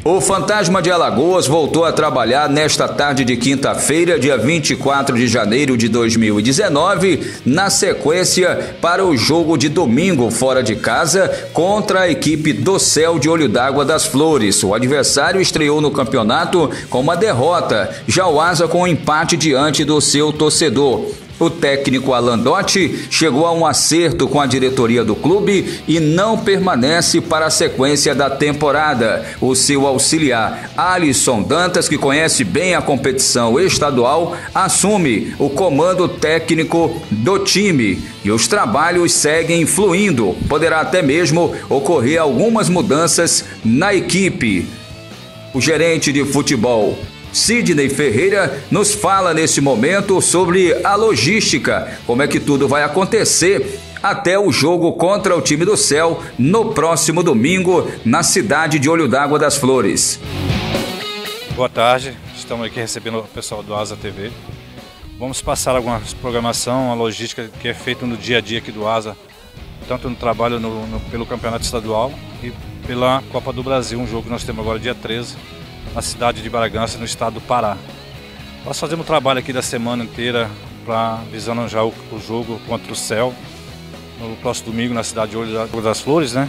O Fantasma de Alagoas voltou a trabalhar nesta tarde de quinta-feira, dia 24 de janeiro de 2019, na sequência para o jogo de domingo fora de casa contra a equipe do Céu de Olho d'Água das Flores. O adversário estreou no campeonato com uma derrota, já o Asa com um empate diante do seu torcedor. O técnico Alan Dotti chegou a um acerto com a diretoria do clube e não permanece para a sequência da temporada. O seu auxiliar, Alisson Dantas, que conhece bem a competição estadual, assume o comando técnico do time e os trabalhos seguem fluindo. Poderá até mesmo ocorrer algumas mudanças na equipe. O gerente de futebol, Sidney Ferreira, nos fala nesse momento sobre a logística, como é que tudo vai acontecer até o jogo contra o time do Céu no próximo domingo na cidade de Olho d'Água das Flores. Boa tarde, estamos aqui recebendo o pessoal do Asa TV. Vamos passar alguma programação, a logística que é feita no dia a dia aqui do Asa, tanto no trabalho pelo campeonato estadual e pela Copa do Brasil, um jogo que nós temos agora dia 13. Na cidade de Bragança, no estado do Pará. Nós fazemos trabalho aqui da semana inteira visando já o jogo contra o Céu no próximo domingo na cidade de Olho das Flores, né?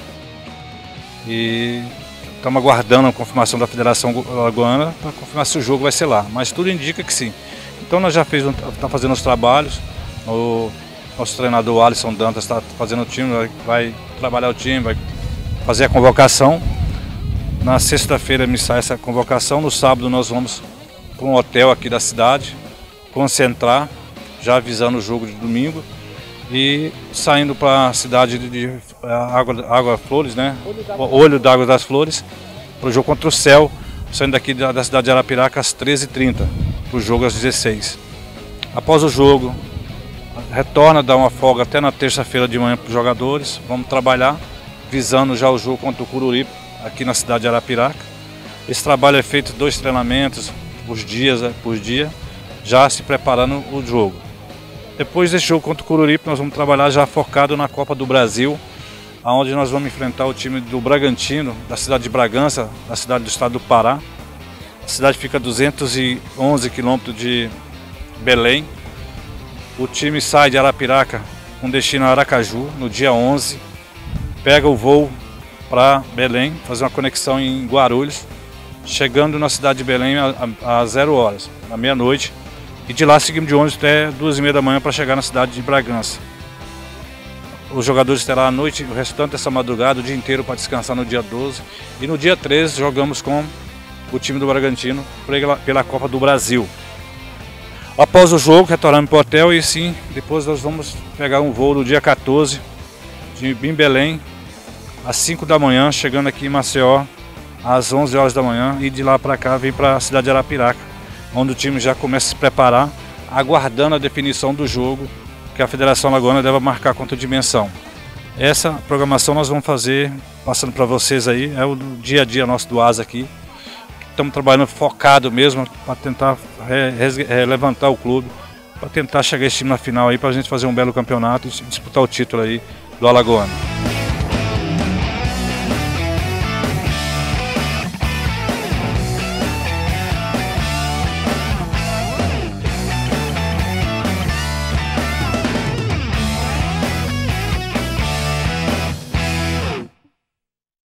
E estamos aguardando a confirmação da Federação Alagoana para confirmar se o jogo vai ser lá, mas tudo indica que sim. Então nós já estamos fazendo os trabalhos, o nosso treinador Alisson Dantas está fazendo o time, vai trabalhar o time, vai fazer a convocação. Na sexta-feira me sai essa convocação, no sábado nós vamos para um hotel aqui da cidade, concentrar, já avisando o jogo de domingo e saindo para a cidade de Água Flores, né? Olho d'Água das Flores, para o jogo contra o Céu, saindo daqui da cidade de Arapiraca às 13h30, para o jogo às 16h. Após o jogo, retorna, dá uma folga até na terça-feira de manhã para os jogadores, vamos trabalhar, visando já o jogo contra o Cururipe, aqui na cidade de Arapiraca. Esse trabalho é feito 2 treinamentos por dia, já se preparando o jogo. Depois desse jogo contra o Cururipe, nós vamos trabalhar já focado na Copa do Brasil, onde nós vamos enfrentar o time do Bragantino, da cidade de Bragança, da cidade do estado do Pará. A cidade fica a 211 quilômetros de Belém. O time sai de Arapiraca com destino a Aracaju no dia 11, pega o voo para Belém, fazer uma conexão em Guarulhos, chegando na cidade de Belém às 0h, na meia-noite, e de lá seguimos de ônibus até 2h30 da manhã para chegar na cidade de Bragança. Os jogadores terão a noite, o restante dessa madrugada, o dia inteiro para descansar no dia 12, e no dia 13 jogamos com o time do Bragantino pela Copa do Brasil. Após o jogo, retornamos para o hotel e sim, depois nós vamos pegar um voo no dia 14 em Belém, às 5 da manhã, chegando aqui em Maceió às 11h da manhã e de lá para cá vem para a cidade de Arapiraca, onde o time já começa a se preparar, aguardando a definição do jogo que a Federação Alagoana deve marcar contra a Dimensão. Essa programação nós vamos fazer, passando para vocês aí, é o dia a dia nosso do Asa aqui. Estamos trabalhando focado mesmo para tentar levantar o clube, para tentar chegar esse time na final aí, para a gente fazer um belo campeonato e disputar o título aí do Alagoano.